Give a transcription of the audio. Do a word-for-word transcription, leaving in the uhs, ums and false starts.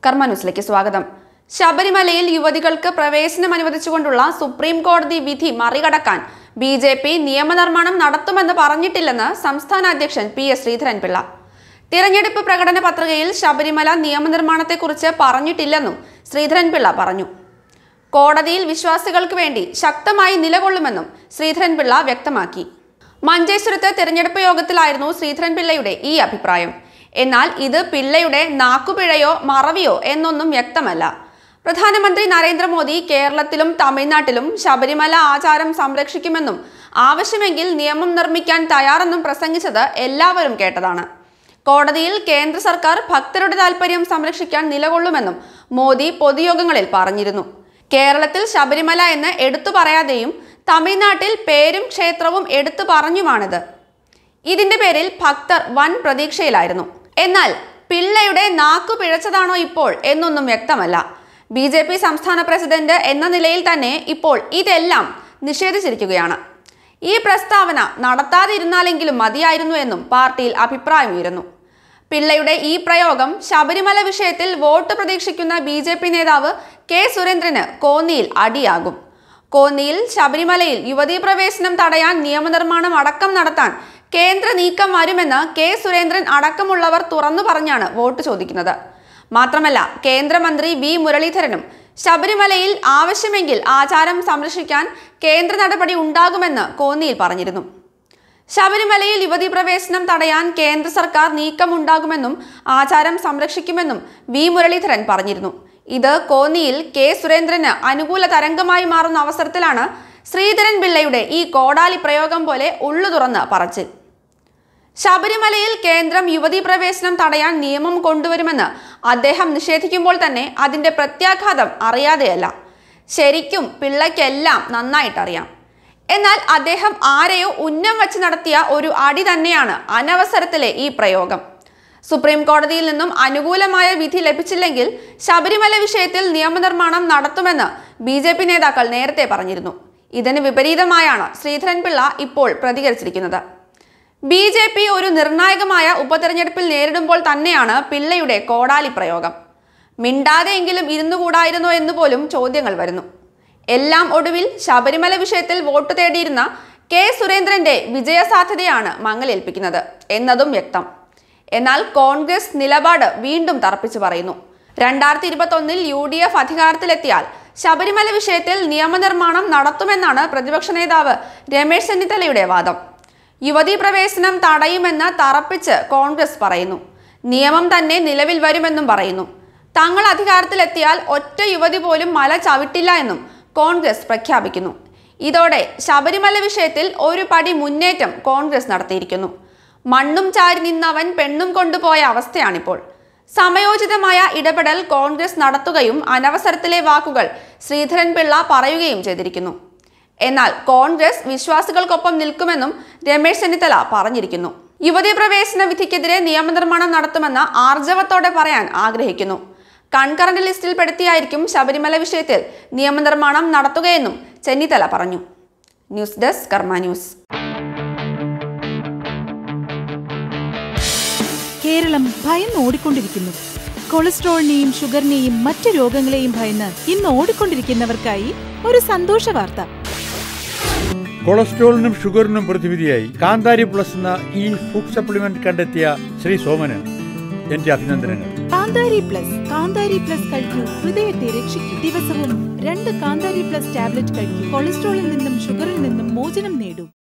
കർമ്മ ന്യൂസിലേക്ക് സ്വാഗതം. ശബരിമലയിൽ യുവതികൾക്ക് പ്രവേശനം അനുവദിച്ചുകൊണ്ടുള്ള സുപ്രീം കോടതി വിധി മറികടക്കാൻ ബി ജെ പി നിയമനിർമ്മാണം നടത്തുമെന്ന് പറഞ്ഞിട്ടില്ലെന്ന് സംസ്ഥാന അധ്യക്ഷൻ പി എസ് ശ്രീധരൻപിള്ള. തിരഞ്ഞെടുപ്പ് പ്രകടന പത്രികയിൽ ശബരിമല നിയമനിർമ്മാണത്തെക്കുറിച്ച് പറഞ്ഞിട്ടില്ലെന്നും ശ്രീധരൻപിള്ള പറഞ്ഞു. കോടതിയിൽ വിശ്വാസികൾക്ക് വേണ്ടി ശക്തമായി നിലകൊള്ളുമെന്നും ശ്രീധരൻപിള്ള വ്യക്തമാക്കി. മഞ്ചേശ്വരത്ത് തിരഞ്ഞെടുപ്പ് യോഗത്തിലായിരുന്നു ശ്രീധരൻപിള്ളയുടെ ഈ അഭിപ്രായം. എന്നാൽ ഇത് പിള്ളയുടെ നാക്കുപിഴയോ മറവിയോ എന്നൊന്നും വ്യക്തമല്ല. പ്രധാനമന്ത്രി നരേന്ദ്രമോദി കേരളത്തിലും തമിഴ്നാട്ടിലും ശബരിമല ആചാരം സംരക്ഷിക്കുമെന്നും ആവശ്യമെങ്കിൽ നിയമം നിർമ്മിക്കാൻ തയ്യാറെന്നും പ്രസംഗിച്ചത് എല്ലാവരും കേട്ടതാണ്. കോടതിയിൽ കേന്ദ്ര സർക്കാർ ഭക്തരുടെ താൽപര്യം സംരക്ഷിക്കാൻ നിലകൊള്ളുമെന്നും മോദി പൊതുയോഗങ്ങളിൽ പറഞ്ഞിരുന്നു. കേരളത്തിൽ ശബരിമല എന്ന് എടുത്തു പറയാതെയും തമിഴ്നാട്ടിൽ പേരും ക്ഷേത്രവും എടുത്തു പറഞ്ഞുമാണിത്. ഇതിന്റെ പേരിൽ ഭക്തർ വൻ പ്രതീക്ഷയിലായിരുന്നു. എന്നാൽ പിള്ളയുടെ നാക്കു പിഴച്ചതാണോ ഇപ്പോൾ എന്നൊന്നും വ്യക്തമല്ല. ബി ജെ പി സംസ്ഥാന പ്രസിഡന്റ് എന്ന നിലയിൽ തന്നെ ഇപ്പോൾ ഇതെല്ലാം നിഷേധിച്ചിരിക്കുകയാണ്. ഈ പ്രസ്താവന നടത്താതിരുന്നാലെങ്കിലും മതിയായിരുന്നു എന്നും പാർട്ടിയിൽ അഭിപ്രായമുയരുന്നു. പിള്ളയുടെ ഈ പ്രയോഗം ശബരിമല വിഷയത്തിൽ വോട്ട് പ്രതീക്ഷിക്കുന്ന ബി ജെ പി നേതാവ് കെ സുരേന്ദ്രന് കോന്നിയിൽ അടിയാകും. കോന്നിയിൽ ശബരിമലയിൽ യുവതീ പ്രവേശനം തടയാൻ നിയമനിർമ്മാണം അടക്കം നടത്താൻ കേന്ദ്ര നീക്കം വരുമെന്ന് കെ സുരേന്ദ്രൻ അടക്കമുള്ളവർ തുറന്നു പറഞ്ഞാണ് വോട്ട് ചോദിക്കുന്നത്. മാത്രമല്ല, കേന്ദ്രമന്ത്രി വി മുരളീധരനും ശബരിമലയിൽ ആവശ്യമെങ്കിൽ ആചാരം സംരക്ഷിക്കാൻ കേന്ദ്ര നടപടി ഉണ്ടാകുമെന്ന് കോന്നിയിൽ പറഞ്ഞിരുന്നു. ശബരിമലയിൽ യുവതീ പ്രവേശനം തടയാൻ കേന്ദ്ര സർക്കാർ നീക്കമുണ്ടാകുമെന്നും ആചാരം സംരക്ഷിക്കുമെന്നും വി മുരളീധരൻ പറഞ്ഞിരുന്നു. ഇത് കോന്നിയിൽ കെ സുരേന്ദ്രന് അനുകൂല തരംഗമായി മാറുന്ന അവസരത്തിലാണ് ശ്രീധരൻപിള്ളയുടെ ഈ കോടാലി പ്രയോഗം പോലെ ഉള്ളു തുറന്ന് പറച്ചിൽ. ശബരിമലയിൽ കേന്ദ്രം യുവതീ പ്രവേശനം തടയാൻ നിയമം കൊണ്ടുവരുമെന്ന് അദ്ദേഹം നിഷേധിക്കുമ്പോൾ തന്നെ അതിന്റെ പ്രത്യാഘാതം അറിയാതെയല്ല. ശരിക്കും പിള്ളയ്ക്കെല്ലാം നന്നായിട്ടറിയാം. എന്നാൽ അദ്ദേഹം ആരെയോ ഉന്നം വച്ച് നടത്തിയ ഒരു അടി തന്നെയാണ് അനവസരത്തിലെ ഈ പ്രയോഗം. സുപ്രീം കോടതിയിൽ നിന്നും അനുകൂലമായ വിധി ലഭിച്ചില്ലെങ്കിൽ ശബരിമല വിഷയത്തിൽ നിയമനിർമ്മാണം നടത്തുമെന്ന് ബി ജെ പി നേതാക്കൾ നേരത്തെ പറഞ്ഞിരുന്നു. ഇതിന് വിപരീതമായാണ് ശ്രീധരൻപിള്ള ഇപ്പോൾ പ്രതികരിച്ചിരിക്കുന്നത്. ബി ജെ പി ഒരു നിർണായകമായ ഉപതെരഞ്ഞെടുപ്പിൽ നേരിടുമ്പോൾ തന്നെയാണ് പിള്ളയുടെ കോടാലി പ്രയോഗം. മിണ്ടാതെയെങ്കിലും ഇരുന്നുകൂടായിരുന്നോ എന്ന് പോലും ചോദ്യങ്ങൾ വരുന്നു. എല്ലാം ഒടുവിൽ ശബരിമല വിഷയത്തിൽ വോട്ട് തേടിയിരുന്ന കെ സുരേന്ദ്രന്റെ വിജയസാധ്യതയാണ് മങ്ങലേൽപ്പിക്കുന്നത് എന്നതും വ്യക്തം. എന്നാൽ കോൺഗ്രസ് നിലപാട് വീണ്ടും തറപ്പിച്ചു പറയുന്നു. രണ്ടായിരത്തി ഇരുപത്തി ഒന്നിൽ യു ഡി എഫ് അധികാരത്തിലെത്തിയാൽ ശബരിമല വിഷയത്തിൽ നിയമനിർമ്മാണം നടത്തുമെന്നാണ് പ്രതിപക്ഷ നേതാവ് രമേശ് ചെന്നിത്തലയുടെ വാദം. യുവതീ പ്രവേശനം തടയുമെന്ന് തറപ്പിച്ച് കോൺഗ്രസ് പറയുന്നു. നിയമം തന്നെ നിലവിൽ വരുമെന്നും പറയുന്നു. തങ്ങൾ അധികാരത്തിലെത്തിയാൽ ഒറ്റ യുവതി പോലും മല ചവിട്ടില്ല എന്നും കോൺഗ്രസ് പ്രഖ്യാപിക്കുന്നു. ഇതോടെ ശബരിമല വിഷയത്തിൽ ഒരു പടി മുന്നേറ്റം കോൺഗ്രസ് നടത്തിയിരിക്കുന്നു. മണ്ണും ചാരി നിന്നവൻ പെണ്ണും കൊണ്ടുപോയ അവസ്ഥയാണിപ്പോൾ. സമയോചിതമായ ഇടപെടൽ കോൺഗ്രസ് നടത്തുകയും അനവസരത്തിലെ വാക്കുകൾ ശ്രീധരൻപിള്ള പറയുകയും ചെയ്തിരിക്കുന്നു. എന്നാൽ കോൺഗ്രസ് വിശ്വാസികൾക്കൊപ്പം നിൽക്കുമെന്നും രമേശ് ചെന്നിത്തല പറഞ്ഞിരിക്കുന്നു. യുവതീ പ്രവേശന വിധിക്കെതിരെ നിയമനിർമ്മാണം നടത്തുമെന്ന് ആർജവത്തോടെ പറയാൻ ആഗ്രഹിക്കുന്നു. കൺകറന്റ് ലിസ്റ്റിൽ പെടുത്തിയായിരിക്കും ശബരിമല വിഷയത്തിൽ നിയമനിർമ്മാണം നടത്തുകയെന്നും ചെന്നിത്തല പറഞ്ഞു. News desk Karma news. Keralam ഭയന്ന് ഓടിക്കൊണ്ടിരിക്കുന്നു. കൊളസ്ട്രോളിനെയും ഷുഗറിനെയും മറ്റു രോഗങ്ങളെയും ഭയന്ന് ഇന്ന് ഓടിക്കൊണ്ടിരിക്കുന്നവർക്കായി ഒരു സന്തോഷ വാർത്ത. കൊളസ്ട്രോളിനും ഷുഗറിനും പ്രതിവിധിയായി കാന്താരി പ്ലസ് എന്ന ഈ ഫുഡ് സപ്ലിമെന്റ് കണ്ടെത്തിയ ശ്രീ സോമന് എന്റെ അഭിനന്ദനങ്ങൾ. കാന്താരി പ്ലസ് കാന്താരി പ്ലസ് കഴിക്കൂ, ഹൃദയത്തെ രക്ഷിക്കൂ. ദിവസവും രണ്ട് കാന്താരി പ്ലസ് ടാബ്ലറ്റ് കഴിക്കൂ. കൊളസ്ട്രോളിൽ നിന്നും ഷുഗറിൽ നിന്നും മോചനം നേടൂ.